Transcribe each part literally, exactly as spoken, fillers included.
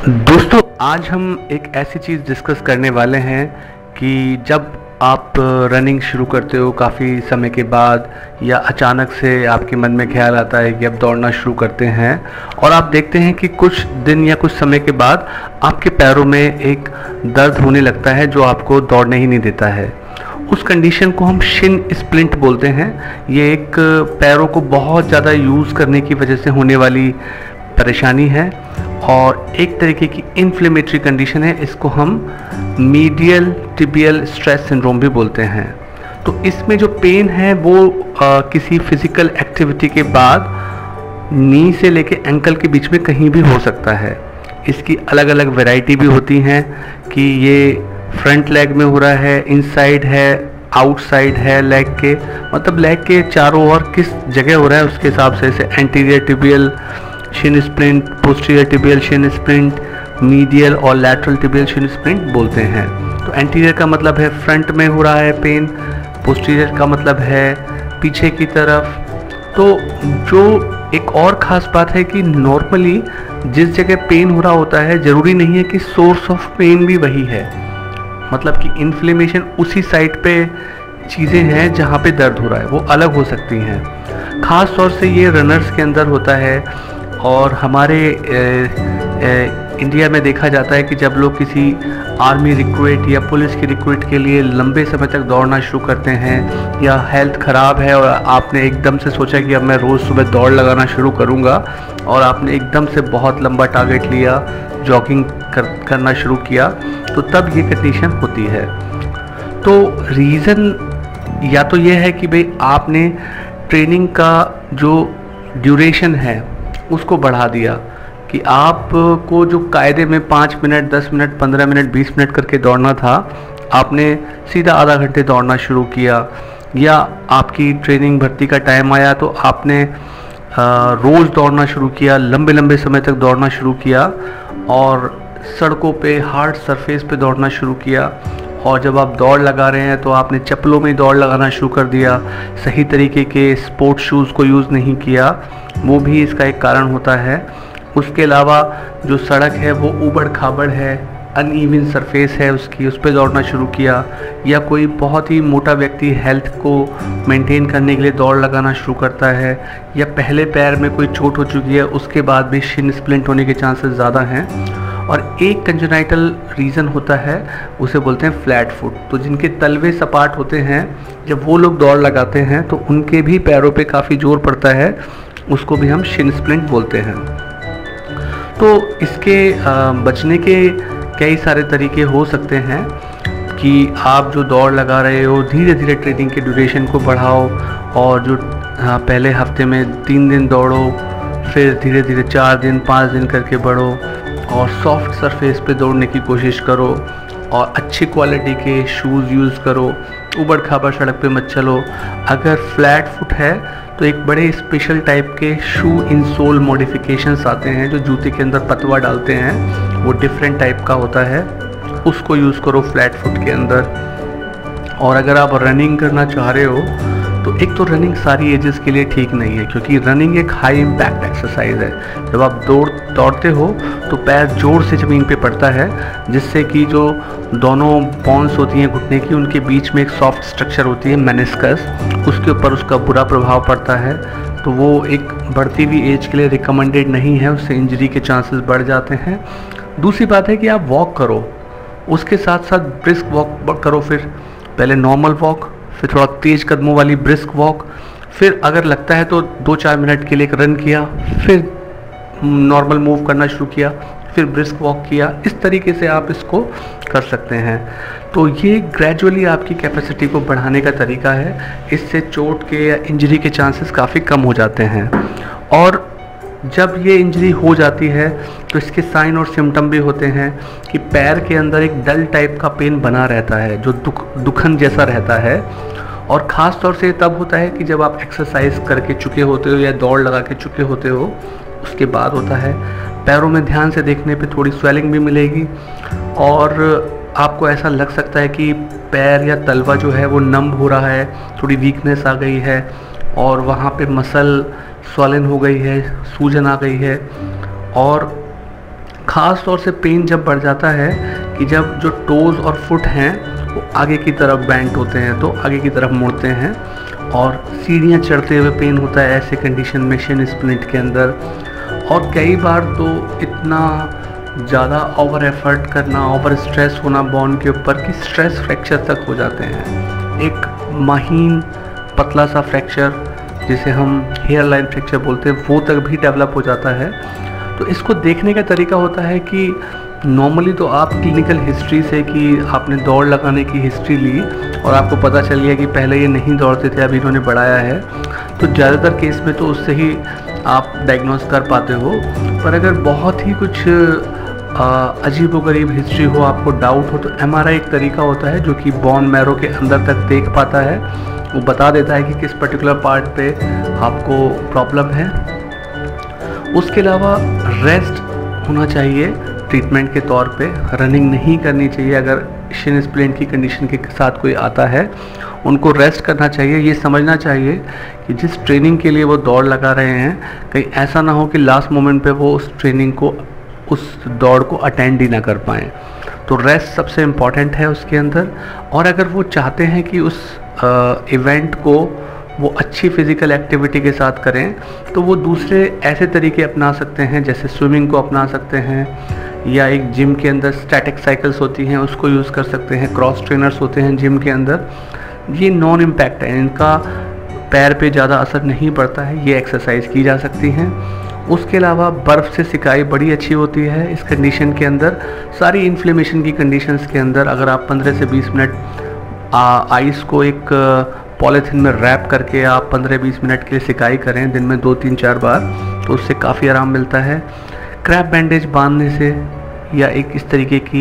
दोस्तों, आज हम एक ऐसी चीज़ डिस्कस करने वाले हैं कि जब आप रनिंग शुरू करते हो काफ़ी समय के बाद या अचानक से आपके मन में ख्याल आता है कि अब दौड़ना शुरू करते हैं और आप देखते हैं कि कुछ दिन या कुछ समय के बाद आपके पैरों में एक दर्द होने लगता है जो आपको दौड़ने ही नहीं देता है। उस कंडीशन को हम शिन स्प्लिंट बोलते हैं। ये एक पैरों को बहुत ज़्यादा यूज़ करने की वजह से होने वाली परेशानी है और एक तरीके की इन्फ्लेमेटरी कंडीशन है। इसको हम मीडियल टिबियल स्ट्रेस सिंड्रोम भी बोलते हैं। तो इसमें जो पेन है वो आ, किसी फिजिकल एक्टिविटी के बाद नी से लेके एंकल के बीच में कहीं भी हो सकता है। इसकी अलग अलग वैरायटी भी होती हैं कि ये फ्रंट लेग में हो रहा है, इनसाइड है, आउटसाइड है लेग के, मतलब लेग के चारों ओर किस जगह हो रहा है उसके हिसाब से। जैसे anterior tibial shin splint, posterior tibial shin splint, medial और लैटरल टिबियल शिन स्प्लिंट बोलते हैं। तो एंटीरियर का मतलब है फ्रंट में हो रहा है पेन, पोस्टीरियर का मतलब है पीछे की तरफ। तो जो एक और ख़ास बात है कि नॉर्मली जिस जगह पेन हो रहा होता है ज़रूरी नहीं है कि सोर्स ऑफ पेन भी वही है, मतलब कि इन्फ्लेमेशन उसी साइड पे चीज़ें हैं जहाँ पे दर्द हो रहा है वो अलग हो सकती हैं। ख़ास तौर से ये रनर्स के अंदर होता है और हमारे ए, ए, इंडिया में देखा जाता है कि जब लोग किसी आर्मी रिक्रूट या पुलिस की रिक्रूट के लिए लंबे समय तक दौड़ना शुरू करते हैं या हेल्थ ख़राब है और आपने एकदम से सोचा कि अब मैं रोज़ सुबह दौड़ लगाना शुरू करूँगा और आपने एकदम से बहुत लंबा टारगेट लिया, जॉगिंग कर, करना शुरू किया, तो तब ये कंडीशन होती है। तो रीज़न या तो ये है कि भाई आपने ट्रेनिंग का जो ड्यूरेशन है उसको बढ़ा दिया कि आपको जो कायदे में पाँच मिनट, दस मिनट, पंद्रह मिनट, बीस मिनट करके दौड़ना था, आपने सीधा आधा घंटे दौड़ना शुरू किया। या आपकी ट्रेनिंग भर्ती का टाइम आया तो आपने रोज़ दौड़ना शुरू किया, लंबे लंबे समय तक दौड़ना शुरू किया और सड़कों पे हार्ड सरफेस पे दौड़ना शुरू किया। और जब आप दौड़ लगा रहे हैं तो आपने चप्पलों में दौड़ लगाना शुरू कर दिया, सही तरीके के स्पोर्ट्स शूज़ को यूज़ नहीं किया, वो भी इसका एक कारण होता है। उसके अलावा जो सड़क है वो ऊबड़ खाबड़ है, अनइवन सरफेस है उसकी, उस पर दौड़ना शुरू किया। या कोई बहुत ही मोटा व्यक्ति हेल्थ को मेंटेन करने के लिए दौड़ लगाना शुरू करता है, या पहले पैर में कोई चोट हो चुकी है उसके बाद भी शिन स्प्लिंट होने के चांसेस ज़्यादा हैं। और एक कंजेनाइटल रीज़न होता है, उसे बोलते हैं फ्लैट फुट। तो जिनके तलवे सपाट होते हैं, जब वो लोग दौड़ लगाते हैं तो उनके भी पैरों पे काफ़ी जोर पड़ता है, उसको भी हम शिन स्प्लिंट बोलते हैं। तो इसके बचने के कई सारे तरीके हो सकते हैं कि आप जो दौड़ लगा रहे हो धीरे धीरे ट्रेनिंग के ड्यूरेशन को बढ़ाओ और जो पहले हफ्ते में तीन दिन दौड़ो, फिर धीरे धीरे चार दिन, पाँच दिन करके बढ़ो और सॉफ्ट सरफेस पे दौड़ने की कोशिश करो और अच्छी क्वालिटी के शूज़ यूज़ करो, ऊबड़ खाबड़ सड़क पे मत चलो। अगर फ्लैट फुट है तो एक बड़े स्पेशल टाइप के शू इंसोल मॉडिफिकेशंस आते हैं जो जूते के अंदर पतवा डालते हैं, वो डिफरेंट टाइप का होता है, उसको यूज़ करो फ्लैट फुट के अंदर। और अगर आप रनिंग करना चाह रहे हो तो एक तो रनिंग सारी एजेस के लिए ठीक नहीं है, क्योंकि रनिंग एक हाई इम्पैक्ट एक्सरसाइज है। जब आप दौड़ दौड़ते हो तो पैर जोर से ज़मीन पे पड़ता है, जिससे कि जो दोनों बोन्स होती हैं घुटने की, उनके बीच में एक सॉफ्ट स्ट्रक्चर होती है मेनिस्कस, उसके ऊपर उसका बुरा प्रभाव पड़ता है। तो वो एक बढ़ती हुई एज के लिए रिकमेंडेड नहीं है, उससे इंजरी के चांसेस बढ़ जाते हैं। दूसरी बात है कि आप वॉक करो, उसके साथ साथ ब्रिस्क वॉक करो। फिर पहले नॉर्मल वॉक, फिर थोड़ा तेज़ कदमों वाली ब्रिस्क वॉक, फिर अगर लगता है तो दो चार मिनट के लिए रन किया, फिर नॉर्मल मूव करना शुरू किया, फिर ब्रिस्क वॉक किया। इस तरीके से आप इसको कर सकते हैं। तो ये ग्रेजुअली आपकी कैपेसिटी को बढ़ाने का तरीका है, इससे चोट के या इंजरी के चांसेस काफ़ी कम हो जाते हैं। और जब ये इंजरी हो जाती है तो इसके साइन और सिम्टम भी होते हैं कि पैर के अंदर एक डल टाइप का पेन बना रहता है जो दुख दुखन जैसा रहता है। और ख़ास तौर से तब होता है कि जब आप एक्सरसाइज करके चुके होते हो या दौड़ लगा के चुके होते हो, उसके बाद होता है। पैरों में ध्यान से देखने पे थोड़ी स्वेलिंग भी मिलेगी और आपको ऐसा लग सकता है कि पैर या तलवा जो है वो नम हो रहा है, थोड़ी वीकनेस आ गई है और वहाँ पे मसल स्वॉलन हो गई है, सूजन आ गई है। और ख़ास तौर से पेन जब बढ़ जाता है कि जब जो टोज़ और फुट हैं वो आगे की तरफ बेंट होते हैं, तो आगे की तरफ मुड़ते हैं और सीढ़ियाँ चढ़ते हुए पेन होता है ऐसे कंडीशन में शिन स्प्लिंट के अंदर। और कई बार तो इतना ज़्यादा ओवर एफर्ट करना, ओवर स्ट्रेस होना बोन के ऊपर कि स्ट्रेस फ्रैक्चर तक हो जाते हैं। एक महीन पतला सा फ्रैक्चर जिसे हम हेयर लाइन फ्रैक्चर बोलते हैं वो तक भी डेवलप हो जाता है। तो इसको देखने का तरीका होता है कि नॉर्मली तो आप क्लिनिकल हिस्ट्री से कि आपने दौड़ लगाने की हिस्ट्री ली और आपको पता चल गया कि पहले ये नहीं दौड़ते थे, अभी इन्होंने बढ़ाया है, तो ज़्यादातर केस में तो उससे ही आप डायग्नोस कर पाते हो। पर अगर बहुत ही कुछ अजीबोगरीब हिस्ट्री हो, आपको डाउट हो, तो एम आर आई एक तरीका होता है जो कि बोन मैरो के अंदर तक देख पाता है। वो बता देता है कि किस पर्टिकुलर पार्ट पे आपको प्रॉब्लम है। उसके अलावा रेस्ट होना चाहिए ट्रीटमेंट के तौर पे, रनिंग नहीं करनी चाहिए। अगर शिन स्प्लिंट की कंडीशन के साथ कोई आता है उनको रेस्ट करना चाहिए। ये समझना चाहिए कि जिस ट्रेनिंग के लिए वो दौड़ लगा रहे हैं कहीं ऐसा ना हो कि लास्ट मोमेंट पे वो उस ट्रेनिंग को, उस दौड़ को अटेंड ही ना कर पाएँ। तो रेस्ट सबसे इम्पॉर्टेंट है उसके अंदर। और अगर वो चाहते हैं कि उस इवेंट को वो अच्छी फिज़िकल एक्टिविटी के साथ करें तो वो दूसरे ऐसे तरीके अपना सकते हैं, जैसे स्विमिंग को अपना सकते हैं, या एक जिम के अंदर स्टैटिक साइकिल्स होती हैं उसको यूज़ कर सकते हैं, क्रॉस ट्रेनर्स होते हैं जिम के अंदर। ये नॉन इम्पैक्ट है, इनका पैर पे ज़्यादा असर नहीं पड़ता है, ये एक्सरसाइज की जा सकती हैं। उसके अलावा बर्फ़ से सिकाई बड़ी अच्छी होती है इस कंडीशन के अंदर। सारी इन्फ्लेमेशन की कंडीशंस के अंदर अगर आप पंद्रह से बीस मिनट आइस को एक पॉलीथीन में रैप करके आप पंद्रह बीस मिनट के लिए सिकाई करें दिन में दो तीन चार बार, तो उससे काफ़ी आराम मिलता है। क्रैप बैंडेज बांधने से या एक इस तरीके की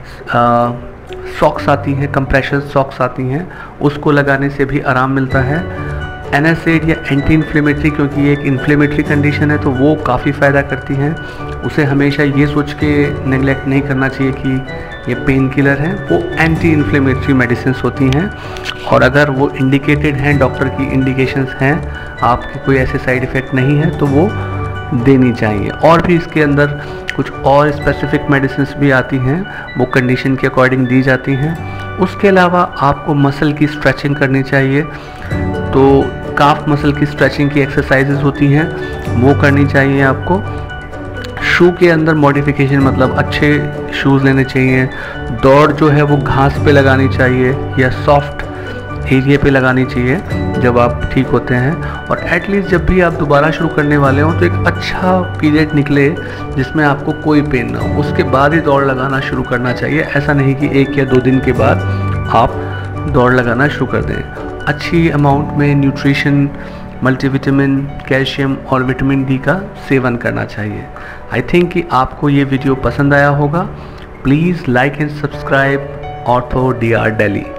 सॉक्स आती हैं, कंप्रेशन सॉक्स आती हैं, उसको लगाने से भी आराम मिलता है। एनासिड या एंटी इन्फ्लेमेटरी, क्योंकि ये एक इन्फ्लेमेटरी कंडीशन है तो वो काफ़ी फ़ायदा करती हैं। उसे हमेशा ये सोच के नेगलेक्ट नहीं करना चाहिए कि ये पेन किलर हैं, वो एंटी इन्फ्लेमेटरी मेडिसिन होती हैं। और अगर वो इंडिकेटेड हैं, डॉक्टर की इंडिकेशंस हैं, आपके कोई ऐसे साइड इफ़ेक्ट नहीं है तो वो देनी चाहिए। और भी इसके अंदर कुछ और स्पेसिफिक मेडिसिन्स भी आती हैं, वो कंडीशन के अकॉर्डिंग दी जाती हैं। उसके अलावा आपको मसल की स्ट्रेचिंग करनी चाहिए, तो काफ मसल की स्ट्रेचिंग की एक्सरसाइजेज होती हैं वो करनी चाहिए आपको। शू के अंदर मॉडिफिकेशन, मतलब अच्छे शूज़ लेने चाहिए। दौड़ जो है वो घास पे लगानी चाहिए या सॉफ्ट एरिया पे लगानी चाहिए जब आप ठीक होते हैं। और एटलीस्ट जब भी आप दोबारा शुरू करने वाले हों तो एक अच्छा पीरियड निकले जिसमें आपको कोई पेन ना हो, उसके बाद ही दौड़ लगाना शुरू करना चाहिए। ऐसा नहीं कि एक या दो दिन के बाद आप दौड़ लगाना शुरू कर दें। अच्छी अमाउंट में न्यूट्रिशन, मल्टीविटामिन, कैल्शियम और विटामिन डी का सेवन करना चाहिए। आई थिंक कि आपको ये वीडियो पसंद आया होगा। Please like and subscribe ortho D R Delhi.